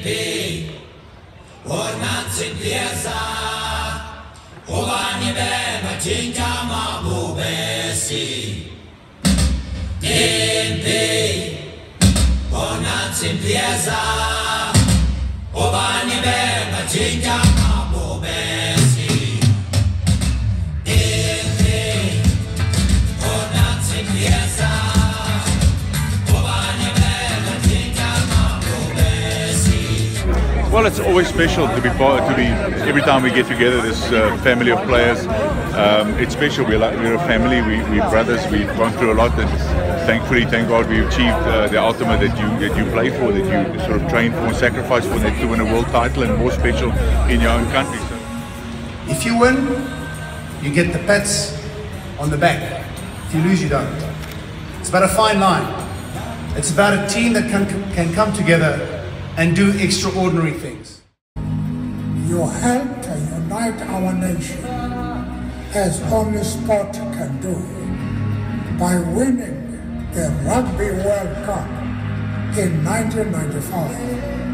Empi, Onansi Piazza, Ovani Bema Jinja Mabubesi. Empi, Onansi Piazza, Ovani Bema Jinja Mabubesi. Empi, Onansi Piazza. Well, it's always special to be every time we get together, this family of players. It's special. We're a family. We're brothers. We've gone through a lot, and thankfully, thank God, we achieved the ultimate that you play for, that you sort of train for, and sacrifice for, to win a world title, and more special in your own country. So, if you win, you get the pats on the back. If you lose, you don't. It's about a fine line. It's about a team that can come together and do extraordinary things. You help to unite our nation as only sport can do by winning the Rugby World Cup in 1995.